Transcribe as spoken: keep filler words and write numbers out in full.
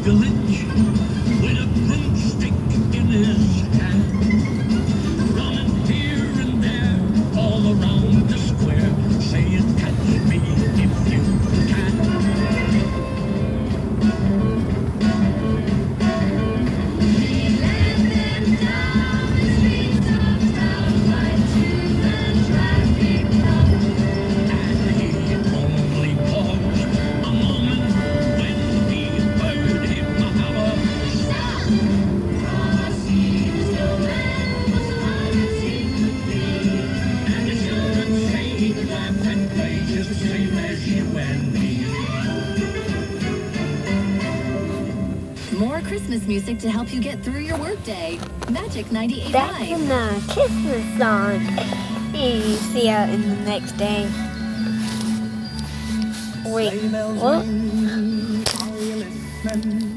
village with a broomstick in his hand, running here and there all around the square, saying, catch me if you can. He led them down the streets of town right to the traffic cop, and he only paused a moment when he heard him holler, "Stop!" Frosty the man was hard as he could be, and the children say he laughed and played just the same as you and me. More Christmas music to help you get through your workday. Magic ninety-eight That's point in five. the Christmas song. You see it in the next day. Wait, Sleigh bells what? ring, are you listening?